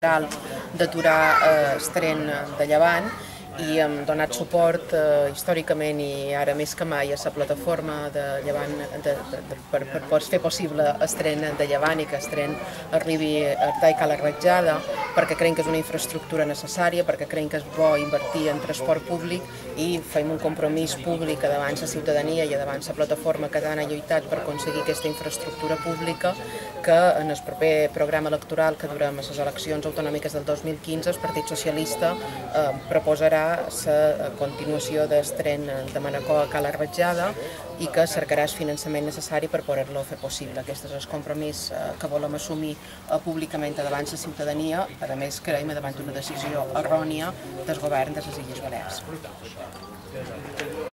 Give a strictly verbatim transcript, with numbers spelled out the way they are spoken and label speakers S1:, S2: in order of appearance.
S1: d'aturar el tren de Llevant i hem donat suport eh, històricament i ara més que mai a la plataforma de Llevant de, de, de, per, per, per fer possible el tren de Llevant i que el tren arribi a Artà i Cala Ratjada, perquè creiem que és una infraestructura necessària, perquè creiem que és bo invertir en transport públic i fem un compromís públic davant la ciutadania i davant la plataforma que tant ha lluitat per aconseguir aquesta infraestructura pública, que en el proper programa electoral que durem a les eleccions autonòmiques del dos mil quinze el Partit Socialista eh, proposarà la continuació del tren de Manacor a Cala Ratjada i que cercarà el finançament necessari per poder-lo fer possible. Aquest és el compromís que volem assumir públicament davant la ciutadania, a més creiem davant una decisió errònia del govern de les Illes Balears.